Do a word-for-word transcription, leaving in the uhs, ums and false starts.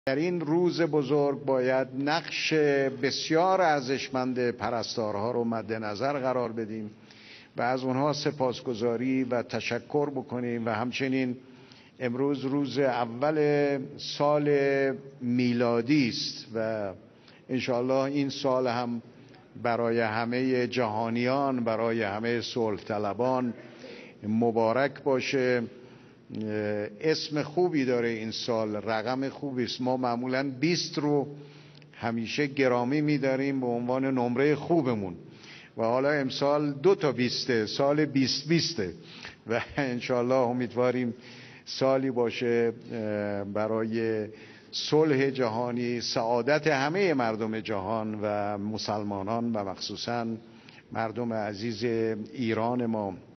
در این روز بزرگ باید نقش بسیار ارزشمند پرستارها رو مد نظر قرار بدیم و از اونها سپاسگزاری و تشکر بکنیم و همچنین امروز روز اول سال میلادی است و انشاءالله این سال هم برای همه جهانیان، برای همه صلح طلبان مبارک باشه. اسم خوبی داره این سال، رقم خوبی است. ما معمولاً بیست رو همیشه گرامی می‌داریم به عنوان نمره خوبمون و حالا امسال دو تا بیسته، سال بیست بیسته و انشاءالله امیدواریم سالی باشه برای صلح جهانی، سعادت همه مردم جهان و مسلمانان و مخصوصاً مردم عزیز ایران ما.